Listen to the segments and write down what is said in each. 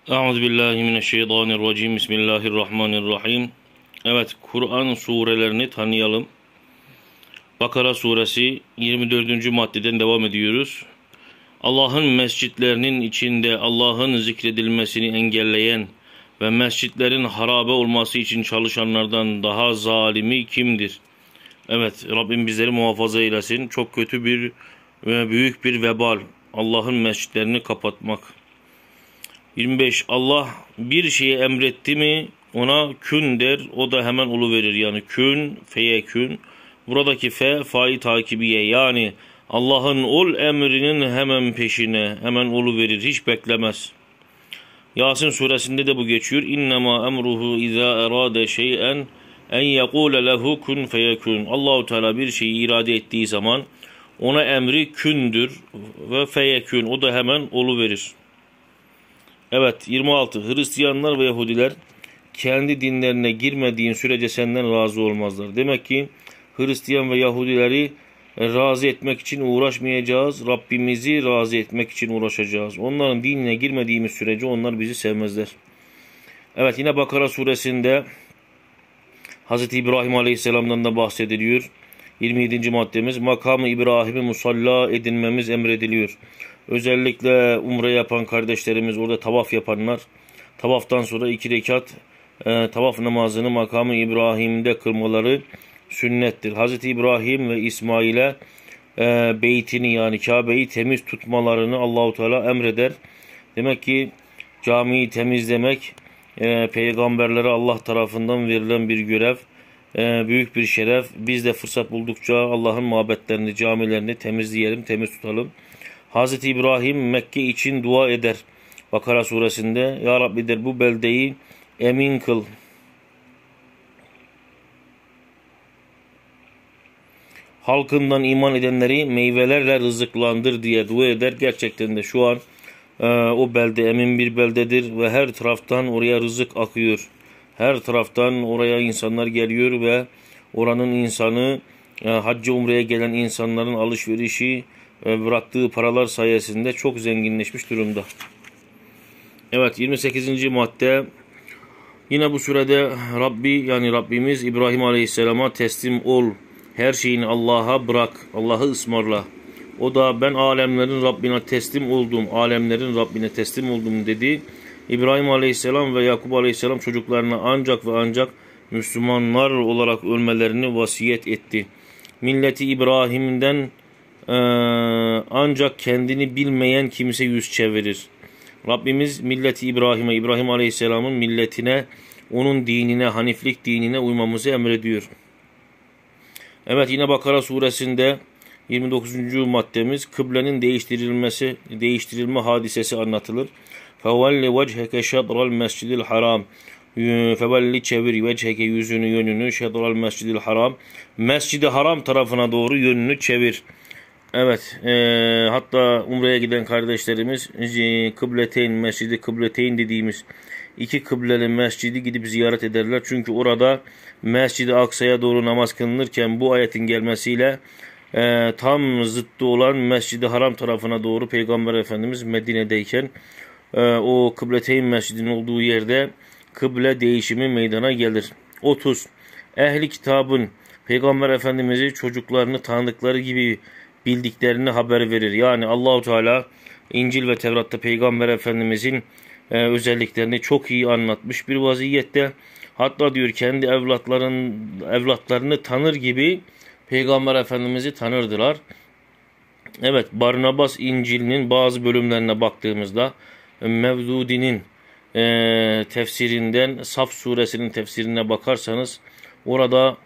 Euzubillahimineşşeytanirracim. Bismillahirrahmanirrahim. Evet, Kur'an surelerini tanıyalım. Bakara suresi 24. maddeden devam ediyoruz. Allah'ın mescitlerinin içinde Allah'ın zikredilmesini engelleyen ve mescitlerin harabe olması için çalışanlardan daha zalimi kimdir? Evet, Rabbim bizleri muhafaza eylesin. Çok kötü bir ve büyük bir vebal Allah'ın mescitlerini kapatmak. 25. Allah bir şeyi emretti mi ona kün der, o da hemen oluverir. Yani kün, feyekün. Buradaki fa'yı takibiye, yani Allah'ın ol emrinin hemen peşine, hemen oluverir, hiç beklemez. Yasin suresinde de bu geçiyor. İnnemâ emruhu izâ erâde şey'en en yekûle lehu kun feyekün. Allahu Teala bir şeyi irade ettiği zaman ona emri kündür ve feyekün, o da hemen oluverir. Evet, 26. Hristiyanlar ve Yahudiler kendi dinlerine girmediğin sürece senden razı olmazlar. Demek ki Hristiyan ve Yahudileri razı etmek için uğraşmayacağız. Rabbimizi razı etmek için uğraşacağız. Onların dinine girmediğimiz sürece onlar bizi sevmezler. Evet, yine Bakara suresinde Hz. İbrahim Aleyhisselam'dan da bahsediliyor. 27. maddemiz, makamı İbrahim'i musalla edinmemiz emrediliyor. Özellikle umre yapan kardeşlerimiz, orada tavaf yapanlar, tavaftan sonra 2 rekat tavaf namazını makamı İbrahim'de kılmaları sünnettir. Hz. İbrahim ve İsmail'e beytini, yani Kabe'yi temiz tutmalarını Allahu Teala emreder. Demek ki camiyi temizlemek peygamberlere Allah tarafından verilen bir görev, büyük bir şeref. Biz de fırsat buldukça Allah'ın mabetlerini, camilerini temizleyelim, temiz tutalım. Hz. İbrahim Mekke için dua eder. Bakara suresinde, Ya Rabbi der, bu beldeyi emin kıl. Halkından iman edenleri meyvelerle rızıklandır diye dua eder. Gerçekten de şu an o belde emin bir beldedir ve her taraftan oraya rızık akıyor. Her taraftan oraya insanlar geliyor ve oranın insanı, hacca umreye gelen insanların alışverişi, bıraktığı paralar sayesinde çok zenginleşmiş durumda. Evet, 28. madde. Yine bu sürede Rabbimiz İbrahim Aleyhisselam'a teslim ol. Her şeyini Allah'a bırak. Allah'ı ısmarla. O da ben alemlerin Rabbine teslim oldum. Alemlerin Rabbine teslim oldum dedi. İbrahim Aleyhisselam ve Yakup Aleyhisselam çocuklarına ancak ve ancak Müslümanlar olarak ölmelerini vasiyet etti. Milleti İbrahim'den ancak kendini bilmeyen kimse yüz çevirir. Rabbimiz milleti İbrahim'e, İbrahim Aleyhisselam'ın milletine, onun dinine, Haniflik dinine uymamızı emrediyor. Evet, yine Bakara suresinde 29. maddemiz, kıblenin değiştirilme hadisesi anlatılır. فَوَلِّ وَجْهَكَ شَطْرَ الْمَسْجِدِ الْحَرَامِ Fevelli çevir vecheke, yüzünü, yönünü, şedral mescidil haram, mescidi haram tarafına doğru yönünü çevir. Evet, hatta umreye giden kardeşlerimiz kıbleteyn, mescidi kıbleteyn dediğimiz iki kıbleli mescidi gidip ziyaret ederler. Çünkü orada Mescid-i Aksa'ya doğru namaz kılınırken bu ayetin gelmesiyle tam zıttı olan Mescid-i Haram tarafına doğru Peygamber Efendimiz Medine'deyken o kıbleteyn mescidinin olduğu yerde kıble değişimi meydana gelir. 30. Ehli kitabın Peygamber Efendimiz'i çocuklarını tanıdıkları gibi bildiklerini haber verir. Yani Allahu Teala İncil ve Tevrat'ta Peygamber Efendimiz'in özelliklerini çok iyi anlatmış bir vaziyette. Hatta diyor kendi evlatlarını tanır gibi Peygamber Efendimiz'i tanırdılar. Evet, Barnabas İncil'inin bazı bölümlerine baktığımızda Mevdudi'nin tefsirinden Saf suresinin tefsirine bakarsanız orada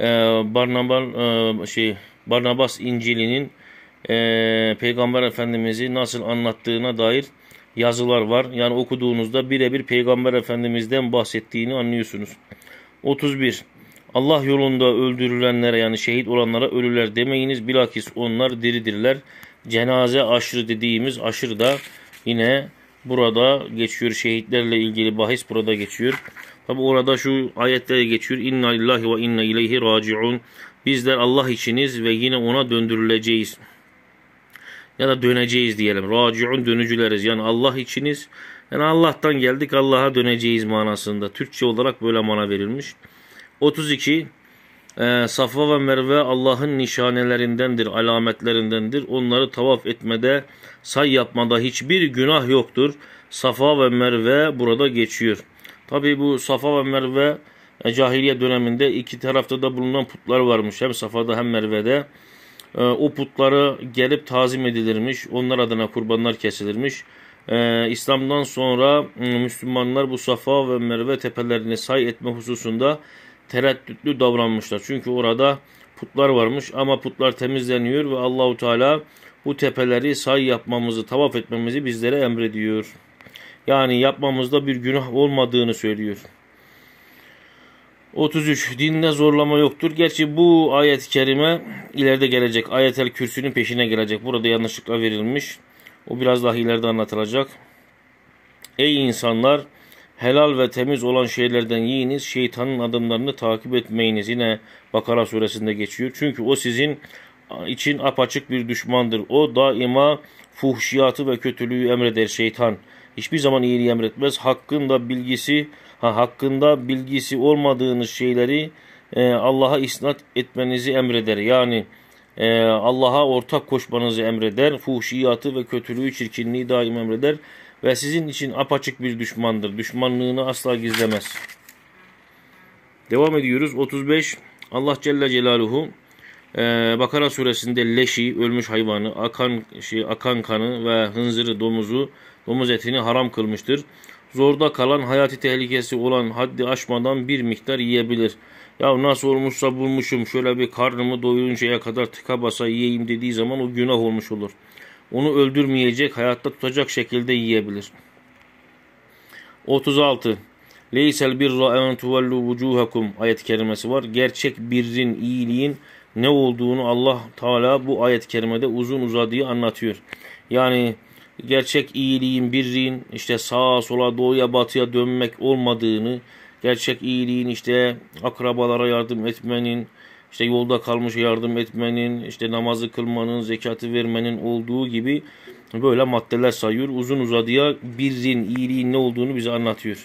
Barnabas İncil'inin Peygamber Efendimiz'i nasıl anlattığına dair yazılar var. Yani okuduğunuzda birebir Peygamber Efendimiz'den bahsettiğini anlıyorsunuz. 31. Allah yolunda öldürülenlere, yani şehit olanlara ölüler demeyiniz. Bilakis onlar diridirler. Cenaze aşırı dediğimiz aşırı da yine burada geçiyor. Şehitlerle ilgili bahis burada geçiyor. Tabi orada şu ayetler geçiyor. İnna lillahi ve inna ileyhi raciun. Bizler Allah içiniz ve yine ona döndürüleceğiz. Ya da döneceğiz diyelim. Raciun, dönücüleriz. Yani Allah içiniz Yani Allah'tan geldik, Allah'a döneceğiz manasında. Türkçe olarak böyle mana verilmiş. 32. Safa ve Merve Allah'ın nişanelerindendir, alametlerindendir. Onları tavaf etmede, say yapmada hiçbir günah yoktur. Safa ve Merve burada geçiyor. Tabi bu Safa ve Merve cahiliye döneminde iki tarafta da bulunan putlar varmış. Hem Safa'da hem Merve'de. O putları gelip tazim edilirmiş. Onlar adına kurbanlar kesilirmiş. İslam'dan sonra Müslümanlar bu Safa ve Merve tepelerini say etme hususunda tereddütlü davranmışlar. Çünkü orada putlar varmış ama putlar temizleniyor ve Allahu Teala bu tepeleri say yapmamızı, tavaf etmemizi bizlere emrediyor. Yani yapmamızda bir günah olmadığını söylüyor. 33. Dinde zorlama yoktur. Gerçi bu ayet-i kerime ileride gelecek. Ayet-el Kürsü'nün peşine gelecek. Burada yanlışlıkla verilmiş. O biraz daha ileride anlatılacak. Ey insanlar! Helal ve temiz olan şeylerden yiyiniz. Şeytanın adımlarını takip etmeyiniz. Yine Bakara suresinde geçiyor. Çünkü o sizin için apaçık bir düşmandır. O daima fuhşiyatı ve kötülüğü emreder şeytan. Hiçbir zaman iyiliği emretmez. Hakkında bilgisi olmadığınız şeyleri Allah'a isnat etmenizi emreder. Yani Allah'a ortak koşmanızı emreder. Fuhşiyatı ve kötülüğü, çirkinliği daim emreder. Ve sizin için apaçık bir düşmandır. Düşmanlığını asla gizlemez. Devam ediyoruz. 35. Allah Celle Celaluhu Bakara suresinde leşi, ölmüş hayvanı, akan kanı ve hınzırı, domuz etini haram kılmıştır. Zorda kalan, hayati tehlikesi olan, haddi aşmadan bir miktar yiyebilir. Ya nasıl olmuşsa bulmuşum, şöyle bir karnımı doyuruncaya kadar tıka basa yiyeyim dediği zaman o günah olmuş olur. Onu öldürmeyecek, hayatta tutacak şekilde yiyebilir. 36. Leysel birra en tuvellu vucuhakum ayet-i kerimesi var. Gerçek birrin, iyiliğin ne olduğunu Allah Teala bu ayet-i kerimede uzun uzadığı anlatıyor. Yani gerçek iyiliğin, birrin işte sağa sola, doğuya batıya dönmek olmadığını, gerçek iyiliğin işte akrabalara yardım etmenin, işte yolda kalmış yardım etmenin, işte namazı kılmanın, zekatı vermenin olduğu gibi böyle maddeler sayıyor. Uzun uzadıya birrin, iyiliğin ne olduğunu bize anlatıyor.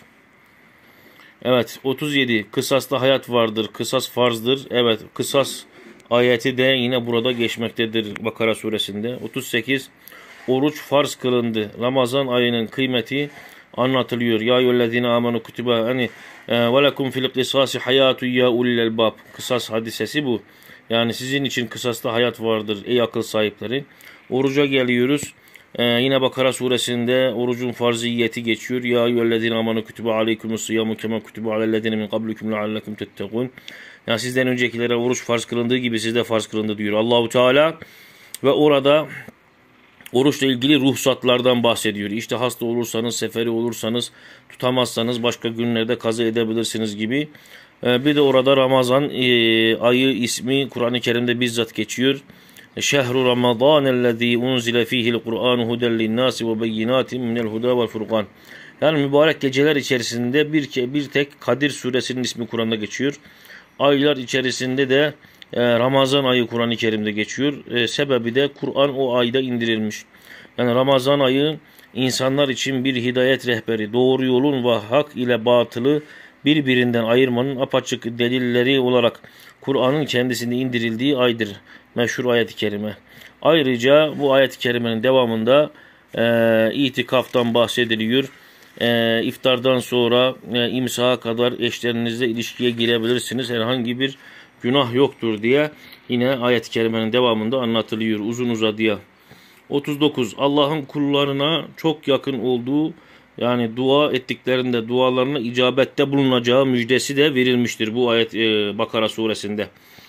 Evet, 37. Kısasta hayat vardır, kısas farzdır. Evet, kısas ayeti de yine burada geçmektedir Bakara suresinde. 38. Oruç farz kılındı. Ramazan ayının kıymeti anlatılıyor. Ya eyyühellezine amenu kutibe hani ve lekum fil kısasi hayatu ya ulil elbab. Kısas hadisesi bu. Yani sizin için kısasta hayat vardır ey akıl sahipleri. Oruca geliyoruz. Yine Bakara suresinde orucun farziyeti geçiyor. Ya eyyühellezine amenu kutibe aleykumus siyamu kema kutibe alellezine min qablikum leallekum tettekun. Yani sizden öncekilere oruç farz kılındığı gibi sizde farz kılındı diyor Allahu Teala ve orada oruçla ilgili ruhsatlardan bahsediyor. İşte hasta olursanız, seferi olursanız, tutamazsanız başka günlerde kaza edebilirsiniz gibi. Bir de orada Ramazan ayı ismi Kur'an-ı Kerim'de bizzat geçiyor. Şehru Ramazanellezî unzile fîhil Kur'anu huden linnâsi ve beyinâtin minel huda vel furqan. Yani mübarek geceler içerisinde bir tek Kadir suresinin ismi Kur'an'da geçiyor. Aylar içerisinde de Ramazan ayı Kur'an-ı Kerim'de geçiyor. Sebebi de Kur'an o ayda indirilmiş. Yani Ramazan ayı insanlar için bir hidayet rehberi, doğru yolun ve hak ile batılı birbirinden ayırmanın apaçık delilleri olarak Kur'an'ın kendisinde indirildiği aydır. Meşhur ayet-i kerime. Ayrıca bu ayet-i kerimenin devamında itikaftan bahsediliyor. İftardan sonra imsaha kadar eşlerinizle ilişkiye girebilirsiniz. Herhangi bir günah yoktur diye yine ayet-i kerimenin devamında anlatılıyor uzun uzadıya. 39. Allah'ın kullarına çok yakın olduğu yani dua ettiklerinde dualarına icabette bulunacağı müjdesi de verilmiştir bu ayet Bakara suresinde.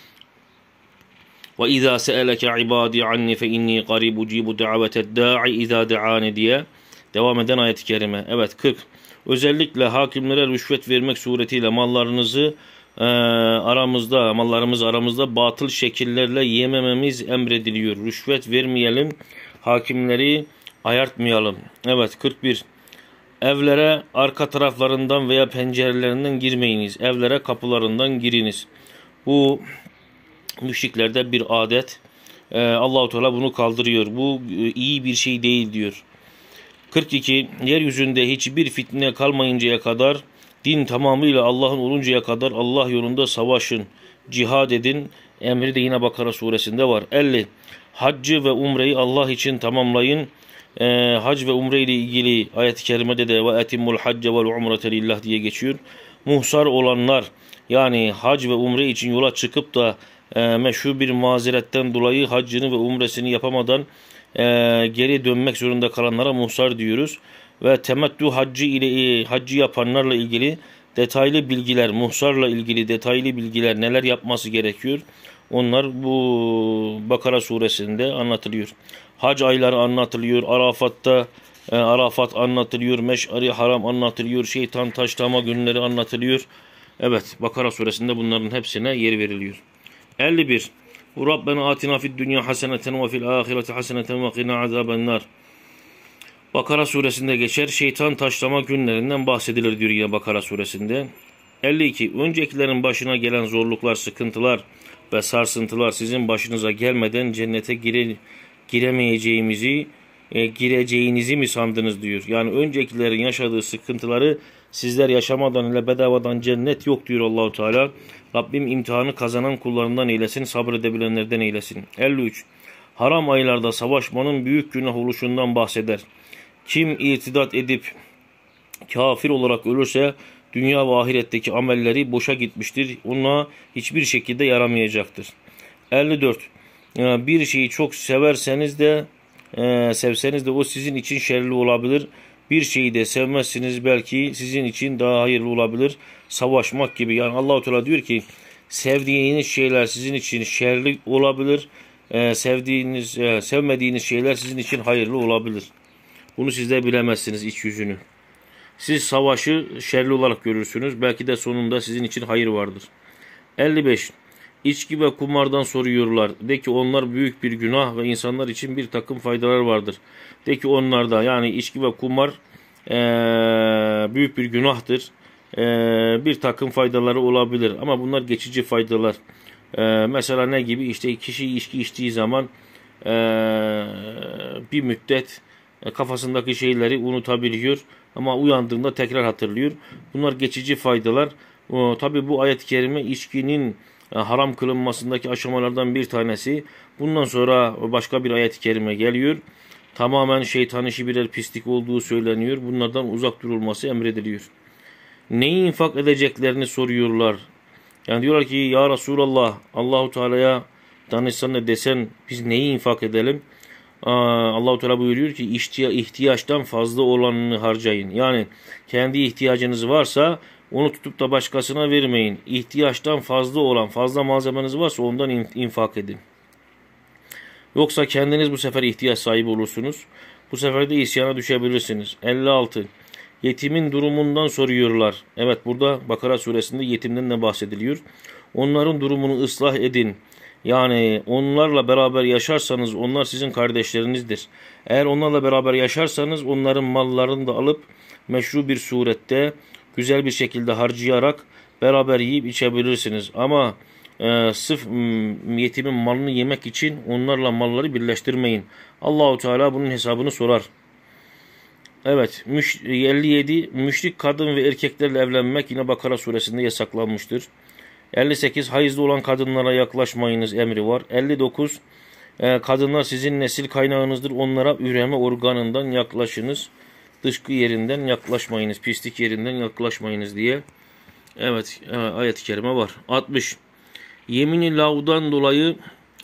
Ve izâ se'eleke ibâdî anni fe innî qarîb ucîbu daveted dâ'i izâ de'âni diye devam eden ayet-i kerime. Evet 40. Özellikle hakimlere rüşvet vermek suretiyle mallarımızı aramızda batıl şekillerle yemememiz emrediliyor. Rüşvet vermeyelim, hakimleri ayartmayalım. Evet 41. Evlere arka taraflarından veya pencerelerinden girmeyiniz. Evlere kapılarından giriniz. Bu müşriklerde bir adet. Allahu Teala bunu kaldırıyor. Bu iyi bir şey değil diyor. 42. Yeryüzünde hiçbir fitne kalmayıncaya kadar, din tamamıyla Allah'ın oluncaya kadar Allah yolunda savaşın, cihad edin. Emri de yine Bakara suresinde var. 50. Haccı ve umreyi Allah için tamamlayın. Hac ve umre ile ilgili ayet-i kerimede de ve etimmul hacce vel umrete lillah diye geçiyor. Muhsar olanlar, yani hac ve umre için yola çıkıp da meşhur bir mazeretten dolayı haccını ve umresini yapamadan geri dönmek zorunda kalanlara muhsar diyoruz. Ve temettü haccı yapanlarla ilgili detaylı bilgiler, muhsarla ilgili detaylı bilgiler, neler yapması gerekiyor, onlar bu Bakara suresinde anlatılıyor. Hac ayları anlatılıyor. Arafat anlatılıyor. Meş'ari haram anlatılıyor. Şeytan taşlama günleri anlatılıyor. Evet, Bakara suresinde bunların hepsine yer veriliyor. 51. Rabbena atina fid dünya haseneten ve fil ahireti haseneten ve qina azabennar. Bakara suresinde geçer. Şeytan taşlama günlerinden bahsedilir diyor yine Bakara suresinde. 52. Öncekilerin başına gelen zorluklar, sıkıntılar ve sarsıntılar sizin başınıza gelmeden cennete gireceğinizi mi sandınız diyor. Yani öncekilerin yaşadığı sıkıntıları sizler yaşamadan ile bedavadan cennet yok diyor Allahu Teala. Rabbim imtihanı kazanan kullarından eylesin, sabredebilenlerden eylesin. 53. Haram aylarda savaşmanın büyük günah oluşundan bahseder. Kim irtidat edip kafir olarak ölürse dünya ve ahiretteki amelleri boşa gitmiştir. Ona hiçbir şekilde yaramayacaktır. 54. Bir şeyi çok sevseniz de o sizin için şerli olabilir. Bir şeyi de sevmezsiniz, belki sizin için daha hayırlı olabilir. Savaşmak gibi. Yani Allah-u Teala diyor ki sevdiğiniz şeyler sizin için şerli olabilir. Sevmediğiniz şeyler sizin için hayırlı olabilir. Bunu siz de bilemezsiniz iç yüzünü. Siz savaşı şerli olarak görürsünüz. Belki de sonunda sizin için hayır vardır. 55. İçki ve kumardan soruyorlar. De ki onlar büyük bir günah ve insanlar için bir takım faydalar vardır. De ki onlarda, yani içki ve kumar büyük bir günahtır. Bir takım faydaları olabilir ama bunlar geçici faydalar. Mesela ne gibi? İşte kişi içki içtiği zaman bir müddet kafasındaki şeyleri unutabiliyor ama uyandığında tekrar hatırlıyor. Bunlar geçici faydalar. Tabi bu ayet-i kerime içkinin haram kılınmasındaki aşamalardan bir tanesi. Bundan sonra başka bir ayet-i kerime geliyor. Tamamen şeytan işi, birer pislik olduğu söyleniyor. Bunlardan uzak durulması emrediliyor. Neyi infak edeceklerini soruyorlar. Yani diyorlar ki ya Resulallah, Allahu Teala'ya danışsan da desen biz neyi infak edelim? Allahu Teala buyuruyor ki ihtiyaçtan fazla olanını harcayın. Yani kendi ihtiyacınız varsa onu tutup da başkasına vermeyin. İhtiyaçtan fazla olan, fazla malzemeniz varsa ondan infak edin. Yoksa kendiniz bu sefer ihtiyaç sahibi olursunuz. Bu sefer de isyana düşebilirsiniz. 56. Yetimin durumundan soruyorlar. Evet, burada Bakara suresinde yetimden de bahsediliyor. Onların durumunu ıslah edin. Yani onlarla beraber yaşarsanız onlar sizin kardeşlerinizdir. Eğer onlarla beraber yaşarsanız onların mallarını da alıp meşru bir surette güzel bir şekilde harcayarak beraber yiyip içebilirsiniz. Ama sırf yetimin malını yemek için onlarla malları birleştirmeyin. Allahu Teala bunun hesabını sorar. Evet, 57. Müşrik kadın ve erkeklerle evlenmek yine Bakara suresinde yasaklanmıştır. 58. Hayızlı olan kadınlara yaklaşmayınız emri var. 59. Kadınlar sizin nesil kaynağınızdır. Onlara üreme organından yaklaşınız. Dışkı yerinden yaklaşmayınız. Pislik yerinden yaklaşmayınız diye. Evet, ayet-i kerime var. 60. Yemini lavdan dolayı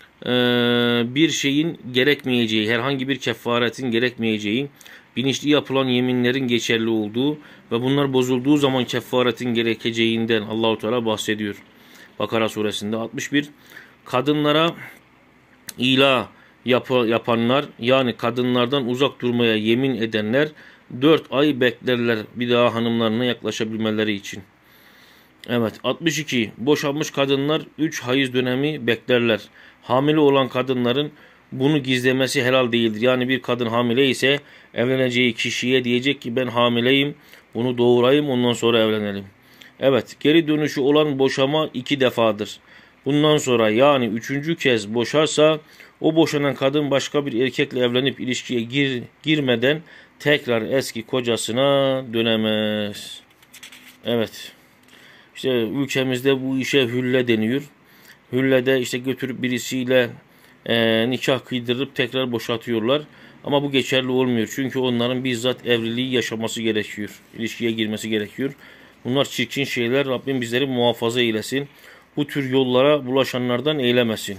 bir şeyin gerekmeyeceği, herhangi bir kefaretin gerekmeyeceği, bilinçli yapılan yeminlerin geçerli olduğu ve bunlar bozulduğu zaman kefaretin gerekeceğinden Allahu Teala bahsediyor. Bakara suresinde. 61. Kadınlara ila yapanlar, yani kadınlardan uzak durmaya yemin edenler 4 ay beklerler bir daha hanımlarına yaklaşabilmeleri için. Evet, 62. Boşanmış kadınlar 3 hayız dönemi beklerler. Hamile olan kadınların bunu gizlemesi helal değildir. Yani bir kadın hamile ise evleneceği kişiye diyecek ki ben hamileyim, bunu doğurayım, ondan sonra evlenelim. Evet, geri dönüşü olan boşama 2 defadır. Bundan sonra, yani 3. kez boşarsa o boşanan kadın başka bir erkekle evlenip ilişkiye girmeden tekrar eski kocasına dönemez. Evet. İşte ülkemizde bu işe hülle deniyor. Hüllede işte götürüp birisiyle nikah kıydırıp tekrar boşatıyorlar. Ama bu geçerli olmuyor. Çünkü onların bizzat evliliği yaşaması gerekiyor. İlişkiye girmesi gerekiyor. Bunlar çirkin şeyler. Rabbim bizleri muhafaza eylesin. Bu tür yollara bulaşanlardan eylemesin.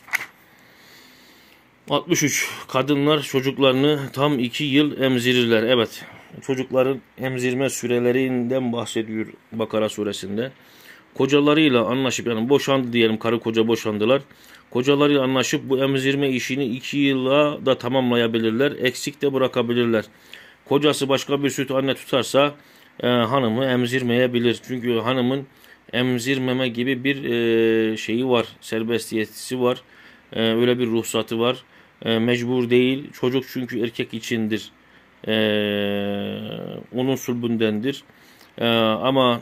63. Kadınlar çocuklarını tam 2 yıl emzirirler. Evet. Çocukların emzirme sürelerinden bahsediyor Bakara suresinde. Kocalarıyla anlaşıp, yani boşandı diyelim, karı koca boşandılar. Kocalarıyla anlaşıp bu emzirme işini 2 yıla da tamamlayabilirler. Eksik de bırakabilirler. Kocası başka bir süt anne tutarsa hanımı emzirmeyebilir. Çünkü hanımın emzirmeme gibi bir şeyi var. Serbestiyeti var. Öyle bir ruhsatı var. Mecbur değil. Çocuk çünkü erkek içindir. Onun sulbündendir. Ama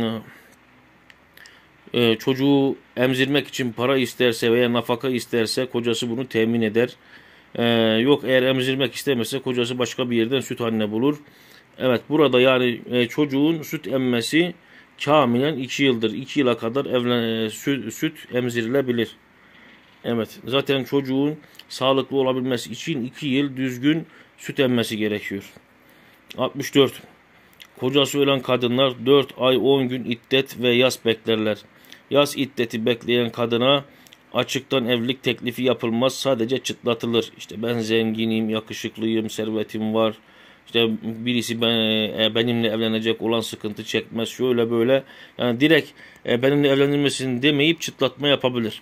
çocuğu emzirmek için para isterse veya nafaka isterse kocası bunu temin eder. Yok, eğer emzirmek istemezse kocası başka bir yerden süt anne bulur. Evet, burada yani çocuğun süt emmesi kamilen 2 yıldır. 2 yıla kadar süt emzirilebilir. Evet, zaten çocuğun sağlıklı olabilmesi için 2 yıl düzgün süt emmesi gerekiyor. 64. Kocası ölen kadınlar 4 ay 10 gün iddet ve yas beklerler. Yas iddeti bekleyen kadına açıktan evlilik teklifi yapılmaz, sadece çıtlatılır. İşte ben zenginim, yakışıklıyım, servetim var. İşte birisi benimle evlenecek olan sıkıntı çekmez, şöyle böyle. Yani direkt benimle evlenilmesin demeyip çıtlatma yapabilir.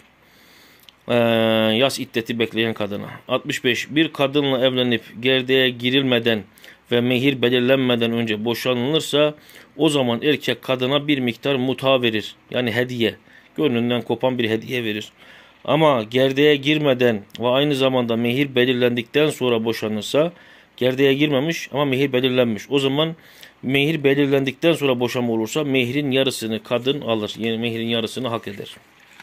Yas iddeti bekleyen kadına. 65. Bir kadınla evlenip gerdeğe girilmeden ve mehir belirlenmeden önce boşanılırsa o zaman erkek kadına bir miktar muta verir. Yani hediye. Gönlünden kopan bir hediye verir. Ama gerdeğe girmeden ve aynı zamanda mehir belirlendikten sonra boşanırsa, gerdeğe girmemiş ama mehir belirlenmiş. O zaman mehir belirlendikten sonra boşanma olursa mehrin yarısını kadın alır. Yani mehrin yarısını hak eder.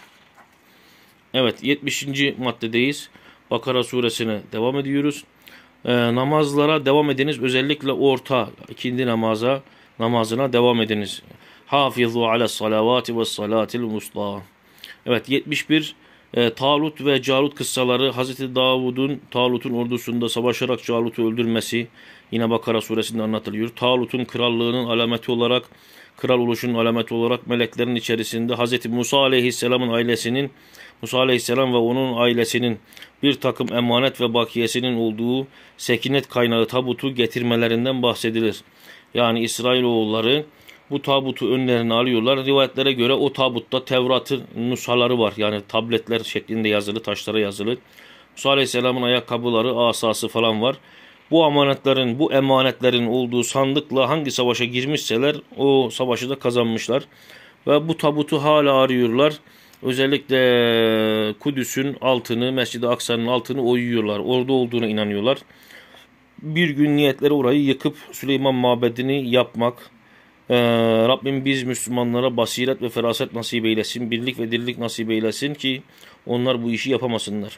Evet, 70. maddedeyiz. Bakara suresine devam ediyoruz. Namazlara devam ediniz. Özellikle ikindi namazına devam ediniz. Hafizu ala salavati ve salatil musta. Evet, 71. Talut ve Calut kıssaları. Hazreti Talut'un ordusunda savaşarak Calut'u öldürmesi yine Bakara suresinde anlatılıyor. Talut'un krallığının alameti olarak, kral oluşunun alameti olarak meleklerin içerisinde Hazreti Musa Aleyhisselam ve onun ailesinin bir takım emanet ve bakiyesinin olduğu sekinet kaynağı tabutu getirmelerinden bahsedilir. Yani İsrailoğulları bu tabutu önlerine alıyorlar. Rivayetlere göre o tabutta Tevrat'ın nushaları var. Yani tabletler şeklinde yazılı, taşlara yazılı. Musa Aleyhisselam'ın ayakkabıları, asası falan var. Bu emanetlerin olduğu sandıkla hangi savaşa girmişseler o savaşı da kazanmışlar. Ve bu tabutu hala arıyorlar. Özellikle Kudüs'ün altını, Mescid-i Aksa'nın altını oyuyorlar. Orada olduğuna inanıyorlar. Bir gün niyetleri orayı yıkıp Süleyman Mabedi'ni yapmak. Rabbim biz Müslümanlara basiret ve feraset nasip eylesin. Birlik ve dirlik nasip eylesin ki onlar bu işi yapamasınlar.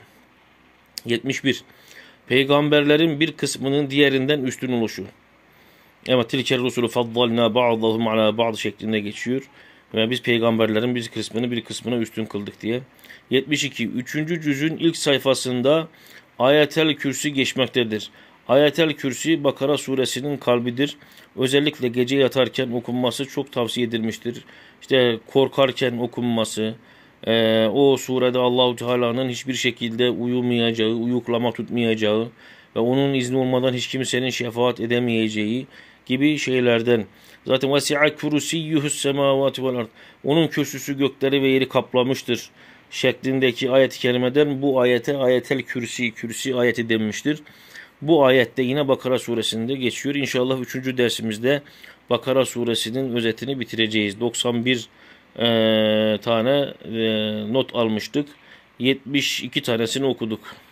71. Peygamberlerin bir kısmının diğerinden üstün oluşu. Evet, tilker rusulü faddalna ba'dahum ala ba'd şeklinde geçiyor. Ve biz peygamberlerin bir kısmına üstün kıldık diye. 72. 3. cüzün ilk sayfasında Ayetel Kürsi geçmektedir. Ayetel Kürsi Bakara suresinin kalbidir. Özellikle gece yatarken okunması çok tavsiye edilmiştir. İşte korkarken okunması, o surede Allahu Teala'nın hiçbir şekilde uyumayacağı, uyuklama tutmayacağı ve onun izni olmadan hiç kimsenin şefaat edemeyeceği gibi şeylerden. Zaten vesi'a kursiyyuhus semavati vel ard. Onun kürsüsü gökleri ve yeri kaplamıştır şeklindeki ayet-i kerimeden bu ayete ayetel kürsi ayeti denmiştir. Bu ayette yine Bakara suresinde geçiyor. İnşallah 3. dersimizde Bakara suresinin özetini bitireceğiz. 91 tane not almıştık. 72 tanesini okuduk.